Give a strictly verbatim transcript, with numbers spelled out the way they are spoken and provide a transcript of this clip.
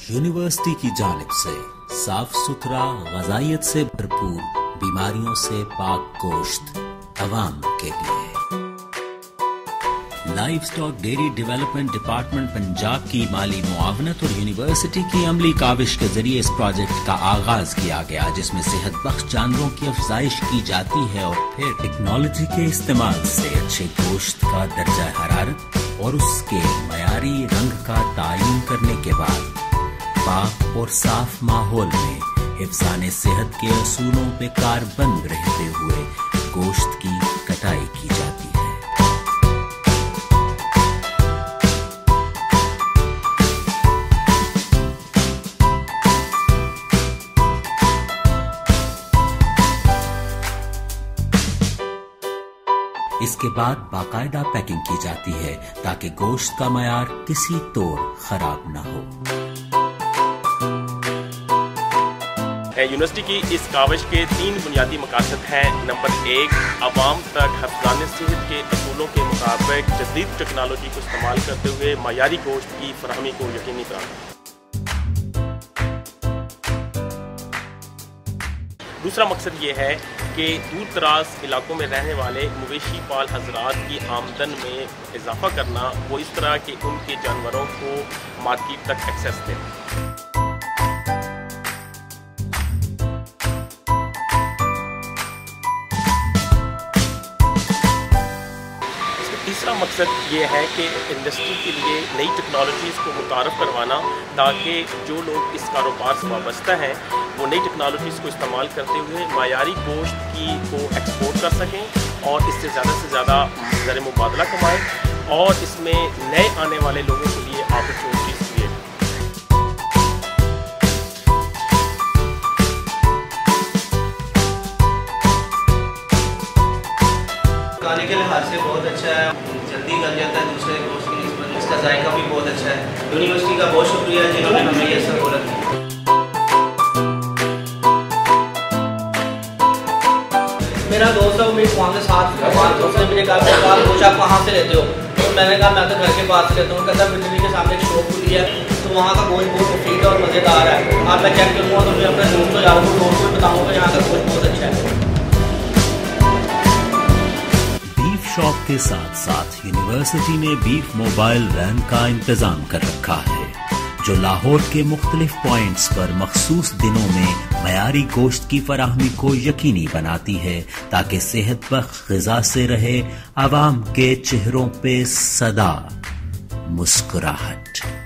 University की जानिब से साफ सुथरा ग़ज़ाइयत से भरपूर बीमारियों से पाक गोश्त अवाम के लिए। Livestock dairy development department Punjab की माली मुआवनत और यूनिवर्सिटी की अमली काविश के जरिए इस प्रोजेक्ट का आगाज किया गया, जिसमें सेहत बख्श जानवरों की अफजाइश की जाती है और फिर टेक्नोलॉजी के इस्तेमाल से अच्छे गोश्त का दर्जा हरारत और उसके मयारी रंग का तायीन करने के बाद पाक और साफ माहौल में हिफ्ज़ाने सेहत के असूलों पे कारबंद रहते हुए गोश्त की कटाई की जाती है। इसके बाद बाकायदा पैकिंग की जाती है ताकि गोश्त का मयार किसी तौर खराब न हो। यूनिवर्सिटी की इस काविश के तीन बुनियादी मकासद हैं। नंबर एक, आवाम तक हिफ्ज़ाने सेहत के असूलों के मुताबिक जदीद टेक्नोलॉजी को इस्तेमाल करते हुए मयारी गोश्त की फराहमी को यकीनी बनाना। दूसरा मकसद ये है कि दूर दराज इलाकों में रहने वाले मवेशी पाल हजरात की आमदन में इजाफा करना, वो इस तरह के उनके जानवरों को मार्केट तक एक्सेस दें। तीसरा मकसद ये है कि इंडस्ट्री के लिए नई टेक्नोलॉजीज़ को मुतारफ़ करवाना, ताकि जो लोग इस कारोबार से वाबस्ता हैं वो नई टेक्नोलॉजीज़ को इस्तेमाल करते हुए मायारी गोश्त की को एक्सपोर्ट कर सकें और इससे ज़्यादा से ज़्यादा ज़र मुबादला कमाएँ और इसमें नए आने वाले लोगों के लिए अपॉर्चुनिटीज़ क्रिएट। खाने के लिहाज से बहुत अच्छा है, जल्दी गल जाता है दूसरे गोश्त की निस्बत, इसका जायका भी बहुत अच्छा है। यूनिवर्सिटी का बहुत शुक्रिया जिन्होंने हमें ये सहूलत दी। मेरा दोस्त है, मेरे वहाँ के साथ बात उसने मुझे कहा गोश्त आप कहाँ से लेते हो, तो मैंने कहा मैं तो घर के पास से लेता हूँ। कहता बिजली के सामने एक शॉप खुली है, तो वहाँ का गोश्त बहुत मुफीद और मज़ेदार है। आप मैं चेक करूँगा तो मैं अपने दोस्तों यारों को दोस्त को बताऊँगा यहाँ का गोश्त बहुत अच्छा है। शॉप के साथ साथ यूनिवर्सिटी ने बीफ मोबाइल वैन का इंतजाम कर रखा है, जो लाहौर के मुख्तलिफ पॉइंट्स पर मखसूस दिनों में मयारी गोश्त की फराहमी को यकीनी बनाती है, ताकि सेहत बख्श ग़िज़ा से रहे आवाम के चेहरों पे सदा मुस्कुराहट।